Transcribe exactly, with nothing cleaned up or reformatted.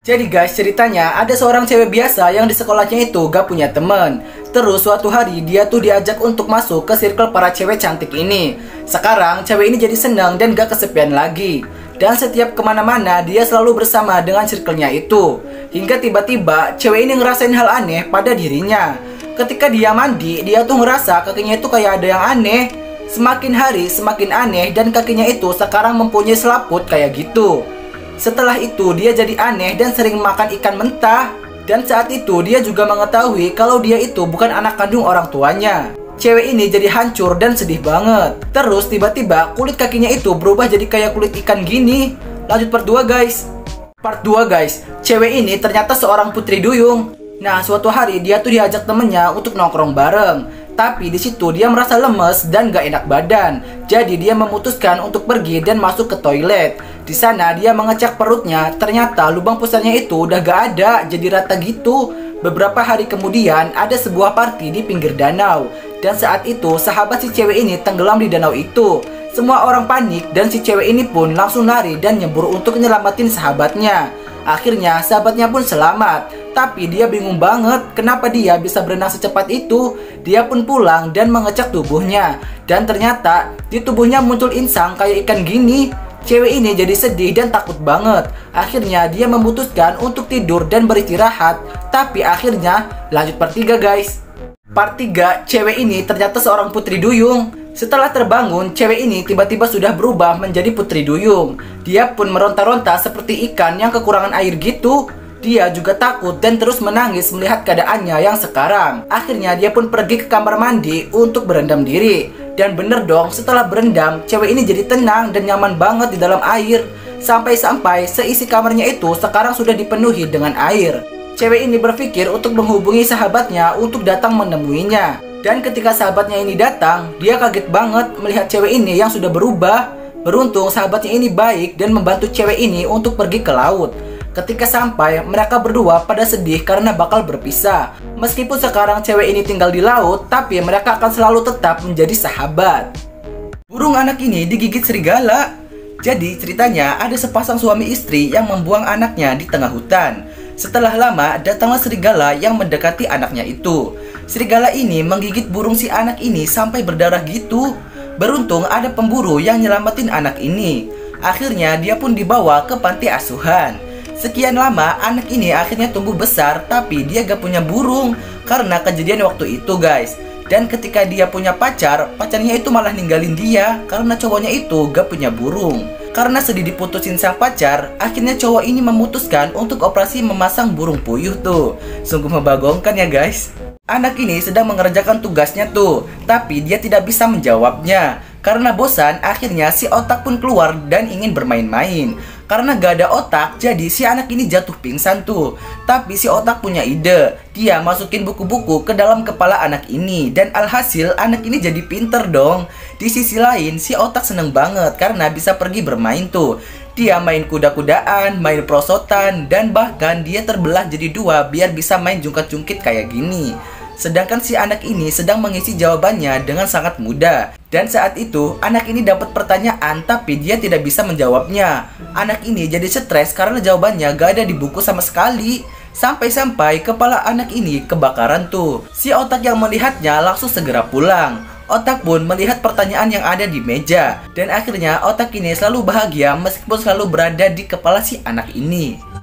Jadi guys, ceritanya ada seorang cewek biasa yang di sekolahnya itu gak punya temen. Terus suatu hari dia tuh diajak untuk masuk ke circle para cewek cantik ini. Sekarang cewek ini jadi senang dan gak kesepian lagi. Dan setiap kemana-mana dia selalu bersama dengan circle-nya itu. Hingga tiba-tiba cewek ini ngerasain hal aneh pada dirinya. Ketika dia mandi, dia tuh ngerasa kakinya itu kayak ada yang aneh. Semakin hari semakin aneh dan kakinya itu sekarang mempunyai selaput kayak gitu. Setelah itu dia jadi aneh dan sering makan ikan mentah. Dan saat itu dia juga mengetahui kalau dia itu bukan anak kandung orang tuanya. Cewek ini jadi hancur dan sedih banget. Terus tiba-tiba kulit kakinya itu berubah jadi kayak kulit ikan gini. Lanjut part dua guys. Part dua guys, cewek ini ternyata seorang putri duyung. Nah suatu hari dia tuh diajak temennya untuk nongkrong bareng. Tapi di situ dia merasa lemes dan gak enak badan. Jadi dia memutuskan untuk pergi dan masuk ke toilet. Di sana dia mengecek perutnya, ternyata lubang pusarnya itu udah gak ada, jadi rata gitu. Beberapa hari kemudian ada sebuah party di pinggir danau. Dan saat itu sahabat si cewek ini tenggelam di danau itu. Semua orang panik dan si cewek ini pun langsung lari dan nyebur untuk nyelamatin sahabatnya. Akhirnya sahabatnya pun selamat. Tapi dia bingung banget kenapa dia bisa berenang secepat itu. Dia pun pulang dan mengecek tubuhnya. Dan ternyata di tubuhnya muncul insang kayak ikan gini. Cewek ini jadi sedih dan takut banget. Akhirnya dia memutuskan untuk tidur dan beristirahat. Tapi akhirnya lanjut part tiga guys. Part tiga, cewek ini ternyata seorang putri duyung. Setelah terbangun, cewek ini tiba-tiba sudah berubah menjadi putri duyung. Dia pun meronta-ronta seperti ikan yang kekurangan air gitu. Dia juga takut dan terus menangis melihat keadaannya yang sekarang. Akhirnya dia pun pergi ke kamar mandi untuk berendam diri. Dan bener dong, setelah berendam, cewek ini jadi tenang dan nyaman banget di dalam air. Sampai-sampai seisi kamarnya itu sekarang sudah dipenuhi dengan air. Cewek ini berpikir untuk menghubungi sahabatnya untuk datang menemuinya. Dan ketika sahabatnya ini datang, dia kaget banget melihat cewek ini yang sudah berubah. Beruntung sahabatnya ini baik dan membantu cewek ini untuk pergi ke laut. Ketika sampai, mereka berdua pada sedih karena bakal berpisah. Meskipun sekarang cewek ini tinggal di laut, tapi mereka akan selalu tetap menjadi sahabat. Burung anak ini digigit serigala. Jadi ceritanya ada sepasang suami istri yang membuang anaknya di tengah hutan. Setelah lama, datanglah serigala yang mendekati anaknya itu. Serigala ini menggigit burung si anak ini sampai berdarah gitu. Beruntung ada pemburu yang nyelamatin anak ini. Akhirnya dia pun dibawa ke panti asuhan. Sekian lama anak ini akhirnya tumbuh besar, tapi dia gak punya burung karena kejadian waktu itu guys. Dan ketika dia punya pacar, pacarnya itu malah ninggalin dia karena cowoknya itu gak punya burung. Karena sedih diputusin sang pacar, akhirnya cowok ini memutuskan untuk operasi memasang burung puyuh tuh. Sungguh membagongkan ya guys. Anak ini sedang mengerjakan tugasnya tuh, tapi dia tidak bisa menjawabnya. Karena bosan, akhirnya si otak pun keluar dan ingin bermain-main. Karena gak ada otak, jadi si anak ini jatuh pingsan tuh. Tapi si otak punya ide. Dia masukin buku-buku ke dalam kepala anak ini. Dan alhasil anak ini jadi pinter dong. Di sisi lain, si otak seneng banget karena bisa pergi bermain tuh. Dia main kuda-kudaan, main prosotan, dan bahkan dia terbelah jadi dua biar bisa main jungkat-jungkit kayak gini. Sedangkan si anak ini sedang mengisi jawabannya dengan sangat mudah. Dan saat itu anak ini dapat pertanyaan tapi dia tidak bisa menjawabnya. Anak ini jadi stres karena jawabannya gak ada di buku sama sekali. Sampai-sampai kepala anak ini kebakaran tuh. Si otak yang melihatnya langsung segera pulang. Otak pun melihat pertanyaan yang ada di meja. Dan akhirnya otak ini selalu bahagia meskipun selalu berada di kepala si anak ini.